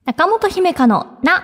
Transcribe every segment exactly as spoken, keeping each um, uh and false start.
中本姫香のな。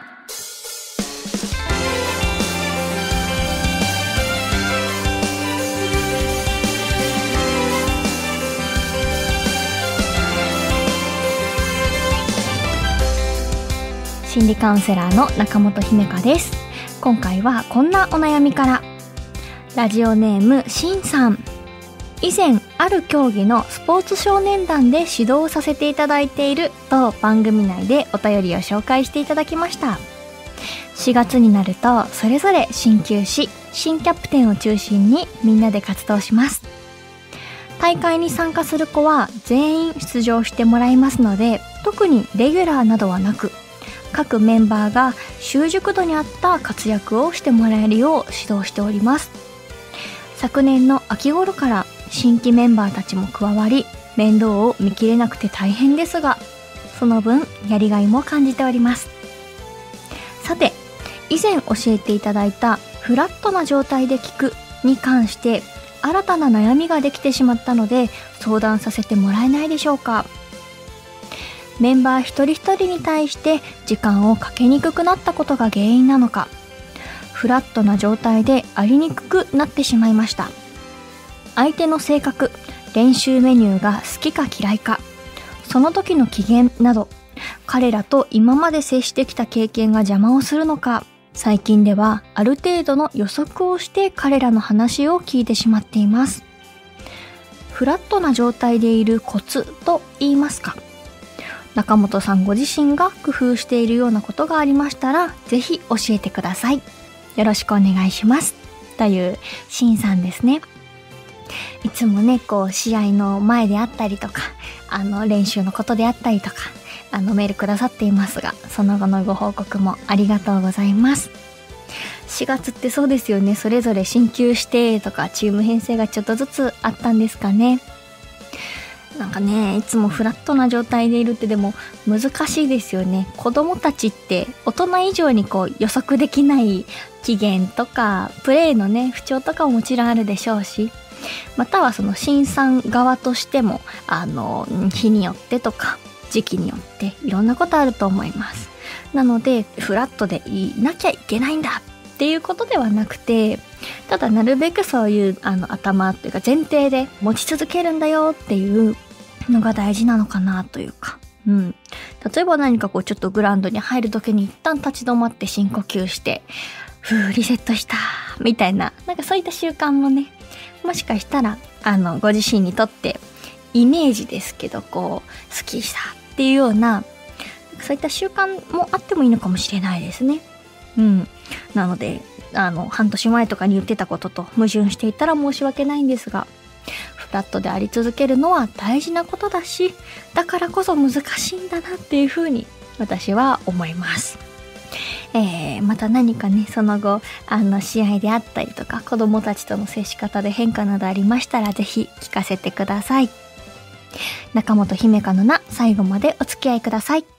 心理カウンセラーの中本姫香です。今回はこんなお悩みから。ラジオネームしんさん。以前ある競技のスポーツ少年団で指導をさせていただいていると番組内でお便りを紹介していただきました。しがつになるとそれぞれ進級し、新キャプテンを中心にみんなで活動します。大会に参加する子は全員出場してもらいますので、特にレギュラーなどはなく、各メンバーが習熟度に合った活躍をしてもらえるよう指導しております。昨年の秋頃から新規メンバーたちも加わり、面倒を見切れなくて大変ですが、その分やりがいも感じております。さて、以前教えていただいたフラットな状態で聞くに関して新たな悩みができてしまったので、相談させてもらえないでしょうか。メンバー一人一人に対して時間をかけにくくなったことが原因なのか、フラットな状態でありにくくなってしまいました。相手の性格、練習メニューが好きか嫌いか、その時の機嫌など、彼らと今まで接してきた経験が邪魔をするのか、最近ではある程度の予測をして彼らの話を聞いてしまっています。フラットな状態でいるコツと言いますか、中本さんご自身が工夫しているようなことがありましたら、ぜひ教えてください。よろしくお願いします。というしんさんですね。いつもね、こう試合の前であったりとか、あの練習のことであったりとか、あのメールくださっていますが、その後のご報告もありがとうございます。しがつってそうですよね。それぞれ進級してとか、チーム編成がちょっとずつあったんですかね。なんかね、いつもフラットな状態でいるってでも難しいですよね。子供たちって大人以上にこう予測できない機嫌とか、プレーのね不調とかももちろんあるでしょうし、またはその審査側としても、あの日によってとか時期によっていろんなことあると思います。なのでフラットでいなきゃいけないんだっていうことではなくて、ただなるべくそういうあの頭というか前提で持ち続けるんだよっていうのが大事なのかなというか、うん、例えば何かこうちょっとグラウンドに入る時に一旦立ち止まって深呼吸して、ふーリセットしたみたいな、なんかそういった習慣もね、もしかしたらあのご自身にとってイメージですけど、こう好きしたっていうような、そういった習慣もあってもいいのかもしれないですね。うん、なのであの半年前とかに言ってたことと矛盾していたら申し訳ないんですが、フラットであり続けるのは大事なことだし、だからこそ難しいんだなっていうふうに私は思います。えー、また何かね、その後あの試合であったりとか、子どもたちとの接し方で変化などありましたら、ぜひ聞かせてください。中本姫香のな、最後までお付き合いください。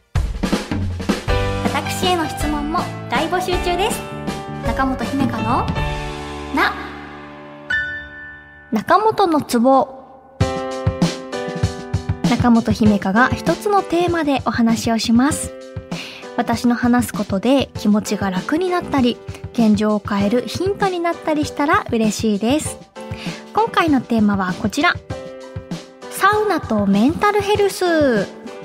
私への質問も大募集中です。中本姫香のな。中本のツボ。中本姫香が一つのテーマでお話をします。私の話すことで気持ちが楽になったり、現状を変えるヒントになったりしたら嬉しいです。今回のテーマはこちら。サウナとメンタルヘルス。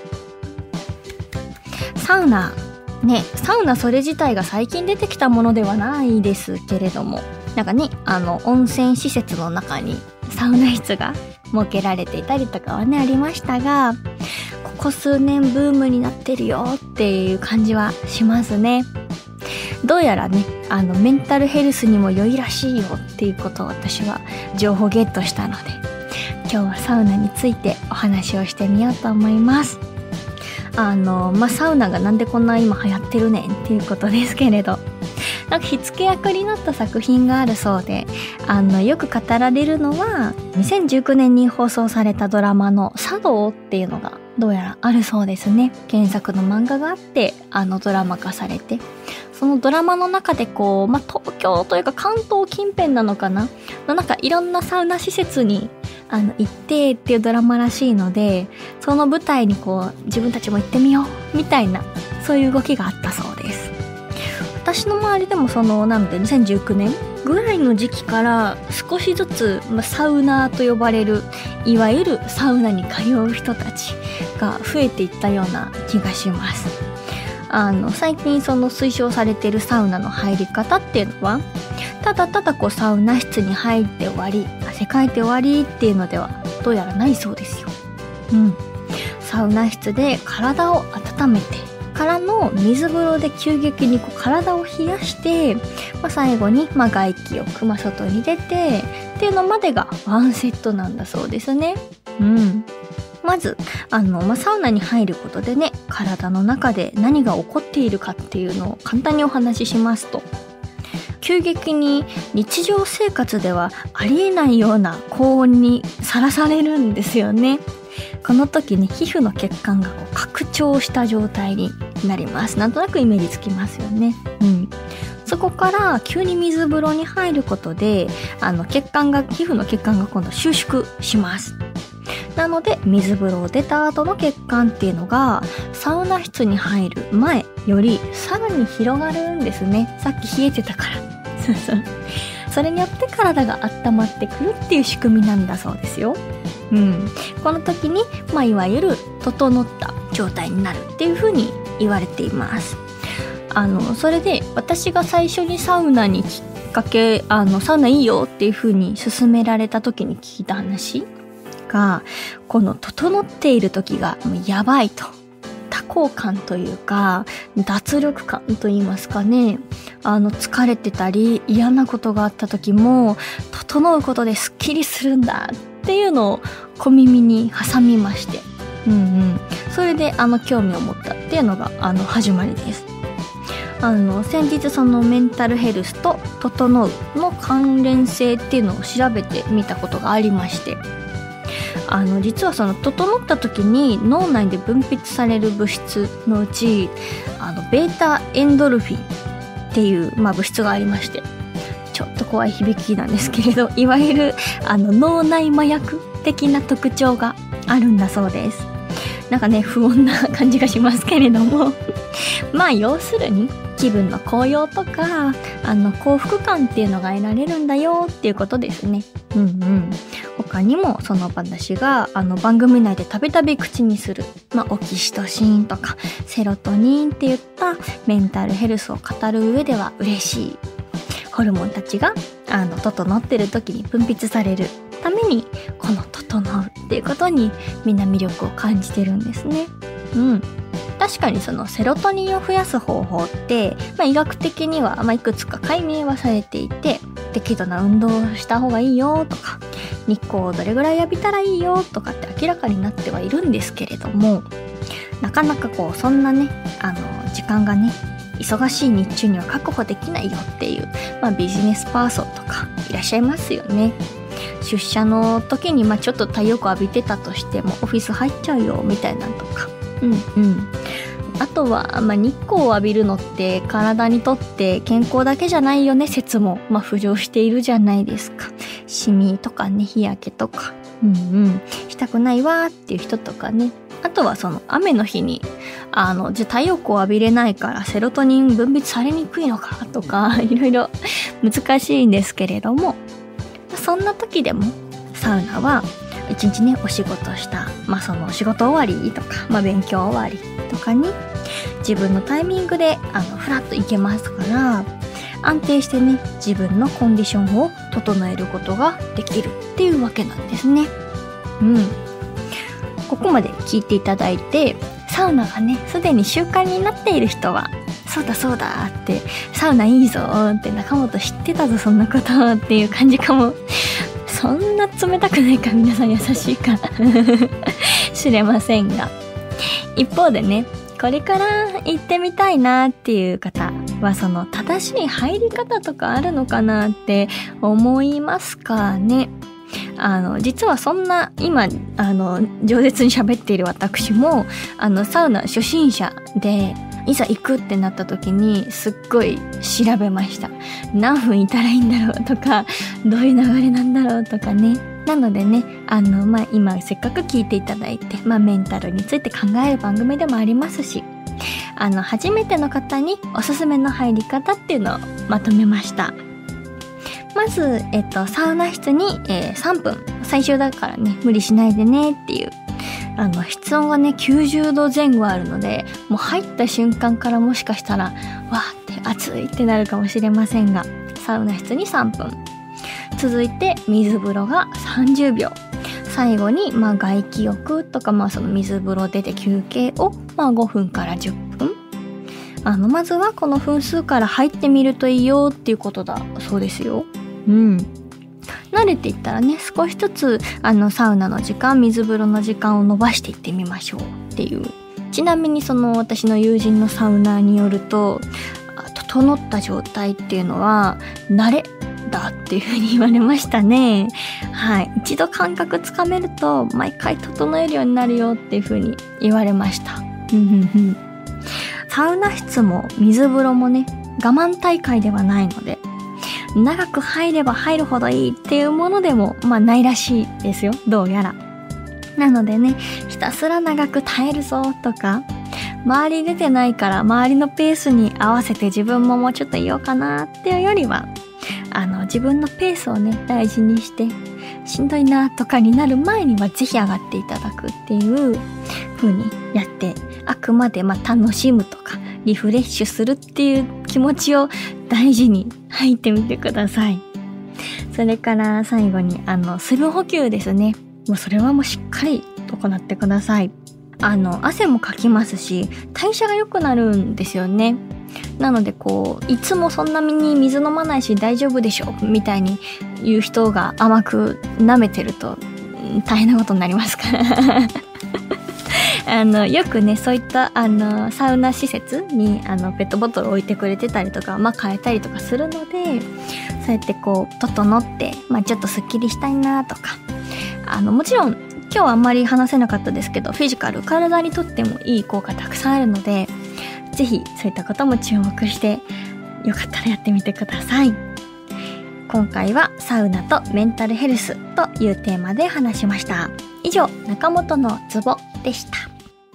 サウナね、サウナそれ自体が最近出てきたものではないですけれども、なんかね、あの温泉施設の中にサウナ室が設けられていたりとかはねありましたが、ここ数年ブームになってるよっていう感じはしますね。どうやらね、あのメンタルヘルスにも良いらしいよっていうことを私は情報ゲットしたので、今日はサウナについてお話をしてみようと思います。あのまあサウナがなんでこんな今流行ってるねんっていうことですけれど、なんか火付け役になった作品があるそうで、あのよく語られるのはにせんじゅうきゅうねんに放送されたドラマの茶道っていうのがどうやらあるそうですね。原作の漫画があってあのドラマ化されて、そのドラマの中でこう、まあ、東京というか関東近辺なのかなのなんかいろんなサウナ施設にあの行ってっていうドラマらしいので、その舞台にこう自分たちも行ってみようみたいなそういう動きがあったそうです。私の周りでもそのなのでにせんじゅうきゅうねんぐらいの時期から少しずつ、まあ、サウナーと呼ばれるいわゆるサウナに通う人たちが増えていったような気がします。あの最近その推奨されているサウナの入り方っていうのはただただこうサウナ室に入って終わり汗かいて終わりっていうのではどうやらないそうですよ。うん、サウナ室で体を温めてからの水風呂で急激にこう体を冷やして、まあ、最後にまあ外気浴、まあ、外に出てっていうのまでがワンセットなんだそうですね。うん、まずあの、まあ、サウナに入ることでね体の中で何が起こっているかっていうのを簡単にお話ししますと、急激に日常生活ではありえないような高温にさらされるんですよね。この時に皮膚の血管がこう拡張した状態になります。なんとなくイメージつきますよね。うん、そこから急に水風呂に入ることであの血管が皮膚の血管が今度収縮します。なので水風呂を出た後の血管っていうのがサウナ室に入る前よりさらに広がるんですね。さっき冷えてたからそうそうそれによって体が温まってくるっていう仕組みなんだそうですよ。うん、この時に、まあ、いわゆる整った状態になるっていう風に言われています。あのそれで私が最初にサウナにきっかけあのサウナいいよっていう風に勧められた時に聞いた話がこの整っている時がもうやばいと、多幸感というか脱力感と言いますかね、あの疲れてたり嫌なことがあった時も整うことですっきりするんだっていうのを小耳に挟みまして、うんうん、それであの興味を持ったっていうのがあの始まりです。あの先日そのメンタルヘルスと整うの関連性っていうのを調べてみたことがありまして、あの実はその整った時に脳内で分泌される物質のうちあのベータエンドルフィンっていう、まあ、物質がありまして、ちょっと怖い響きなんですけれど、いわゆるあの脳内麻薬的な特徴があるんだそうです。なんかね不穏な感じがしますけれどもまあ要するに気分の高揚とかあの幸福感っていうのが得られるんだよっていうことですね。うんうん。他にもその私があの番組内でたびたび口にする、まあ、オキシトシンとかセロトニンっていったメンタルヘルスを語る上では嬉しいホルモンたちがあの整ってる時に分泌されるためにこの整うっていうことにみんな魅力を感じてるんですね。うん。確かにそのセロトニンを増やす方法って、まあ、医学的には、まあ、いくつか解明はされていて、適度な運動をした方がいいよとか日光をどれぐらい浴びたらいいよとかって明らかになってはいるんですけれども、なかなかこうそんなねあの時間がね忙しい日中には確保できないよっていう、まあ、ビジネスパーソンとかいらっしゃいますよね。出社の時に、まあ、ちょっと太陽光浴びてたとしてもオフィス入っちゃうよみたいなとか、うんうん。あとは、まあ、日光を浴びるのって体にとって健康だけじゃないよね説も、まあ、浮上しているじゃないですか。シミとかね日焼けとか、うんうん、したくないわっていう人とかね。あとはその雨の日にあのじゃ太陽光を浴びれないからセロトニン分泌されにくいのかとかいろいろ難しいんですけれども、そんな時でもサウナは一日ねお仕事した、まあ、その仕事終わりとか、まあ、勉強終わりとかに自分のタイミングであのフラッと行けますから安定してね自分のコンディションを整えることができるっていうわけなんですね。うん。ここまで聞いていただいてサウナがねすでに習慣になっている人はそうだそうだってサウナいいぞって中本知ってたぞそんなことっていう感じかも。そんな冷たくないか皆さん優しいか知れませんが、一方でねこれから行ってみたいなっていう方はその正しい入り方とかあるのかなって思いますかね。あの実はそんな今あの饒舌に喋っている私もあのサウナ初心者でいざ行くってなった時にすっごい調べました。何分いたらいいんだろうとかどういう流れなんだろうとかね。なのでねあの、まあ、今せっかく聞いていただいて、まあ、メンタルについて考える番組でもありますし、 あの初めての方におすすめの入り方っていうのをまとめました。まず、えっと、サウナ室に、えー、さんぷん、最終だからね無理しないでねっていう、あの室温がねきゅうじゅうどぜん後あるので、もう入った瞬間からもしかしたらわーって暑いってなるかもしれませんが、サウナ室にさんぷん、続いて水風呂がさんじゅうびょう、最後にまあ外気浴とか、まあその水風呂出て休憩をまあごふんからじゅっぷん、あのまずはこの分数から入ってみるといいよっていうことだそうですよ。うん。慣れていったらね、少しずつあのサウナの時間、水風呂の時間を伸ばしていってみましょうっていう。ちなみにその私の友人のサウナーによると、整った状態っていうのは慣れだっていう風に言われましたね。はい。一度感覚つかめると毎回整えるようになるよっていう風に言われました。サウナ室も水風呂もね、我慢大会ではないので、長く入れば入るほどいいっていうものでもまあないらしいですよ、どうやら。なのでね、ひたすら長く耐えるぞとか、周り出てないから周りのペースに合わせて自分ももうちょっといようかなっていうよりは、あの自分のペースをね大事にして、しんどいなとかになる前にはぜひ上がっていただくっていう風にやって、あくまでまあ楽しむとかリフレッシュするっていう気持ちを大事に入ってみてください。それから最後にあの水分補給ですね。もうそれはもうしっかり行ってください。あの汗もかきますし、代謝が良くなるんですよね。なのでこういつもそんなに水飲まないし大丈夫でしょみたいに言う人が甘く舐めてると大変なことになりますからあのよくねそういったあのサウナ施設にあのペットボトル置いてくれてたりとか、まあ変えたりとかするので、そうやってこう整って、まあ、ちょっとスッキリしたいなとか、あのもちろん今日はあんまり話せなかったですけど、フィジカル、体にとってもいい効果たくさんあるので、ぜひそういったことも注目してよかったらやってみてください。今回はサウナとメンタルヘルスというテーマで話しました。以上、中本のツボでした。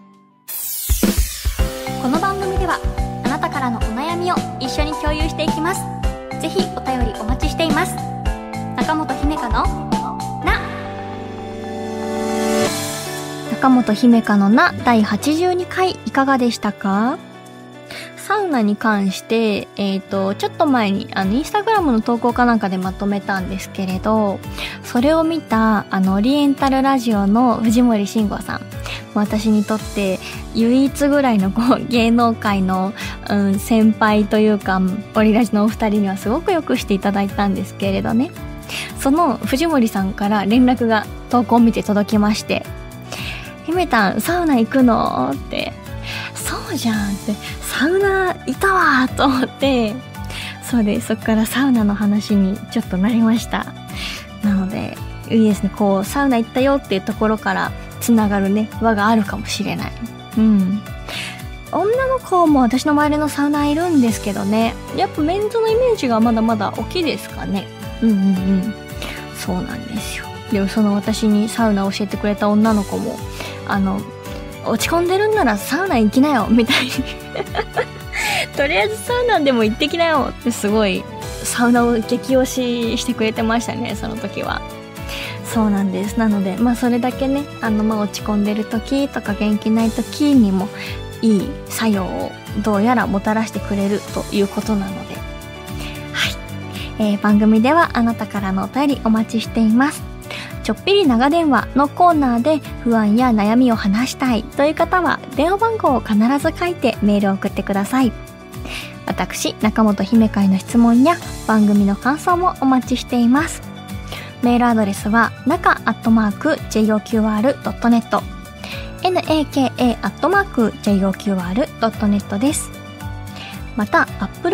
この番組ではあなたからのお悩みを一緒に共有していきます。ぜひお便りお待ちしています。中本姫香のな中本姫香のなだいはちじゅうにかいいかがでしたか？サウナに関して、えっと、ちょっと前に、あの、インスタグラムの投稿かなんかでまとめたんですけれど、それを見た、あの、オリエンタルラジオの藤森慎吾さん。私にとって唯一ぐらいのこう芸能界の、うん、先輩というか、オリラジのお二人にはすごくよくしていただいたんですけれどね。その藤森さんから連絡が投稿を見て届きまして、姫たん、サウナ行くのって、そうじゃんって、サウナいたわと思って、そうで、そこからサウナの話にちょっとなりました。なので、いいですね、こう、サウナ行ったよっていうところからつながるね、輪があるかもしれない。うん。女の子も私の周りのサウナいるんですけどね、やっぱメンズのイメージがまだまだ大きいですかね。うんうんうん。そうなんですよ。でもその私にサウナ教えてくれた女の子も、あの、落ち込んでるんならサウナ行きなよみたいにとりあえずサウナでも行ってきなよってすごいサウナを激推ししてくれてましたね、その時は。そうなんです。なのでまあそれだけね、あのまあ落ち込んでる時とか元気ない時にもいい作用をどうやらもたらしてくれるということなので、はい、えー、番組ではあなたからのお便りお待ちしています。ちょっぴり長電話のコーナーで不安や悩みを話したいという方は電話番号を必ず書いてメールを送ってください。私中本姫香への質問や番組の感想もお待ちしています。メールアドレスはなかアットマーク ジェイオーキューアールドットネット ナカ アットマーク ジェイオーキューアールドットネット です。また Apple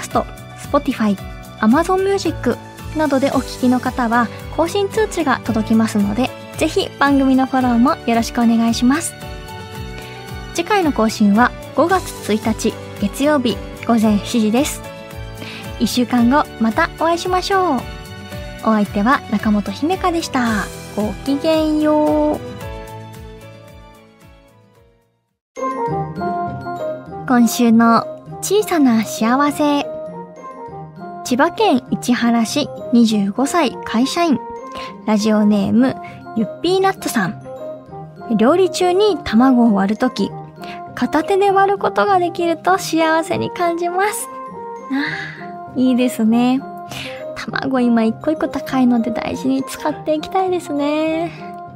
Podcast、Spotify、Amazon Musicなどでお聞きの方は更新通知が届きますので、ぜひ番組のフォローもよろしくお願いします。次回の更新はごがつついたち月曜日ごぜんしちじです。いっしゅうかんごまたお会いしましょう。お相手は中本姫香でした。ごきげんよう。 今週の小さな幸せ。千葉県市原市にじゅうごさい会社員、ラジオネームゆっぴーナッツさん。料理中に卵を割るとき、片手で割ることができると幸せに感じます。あー、いいですね。卵今一個一個高いので大事に使っていきたいですね。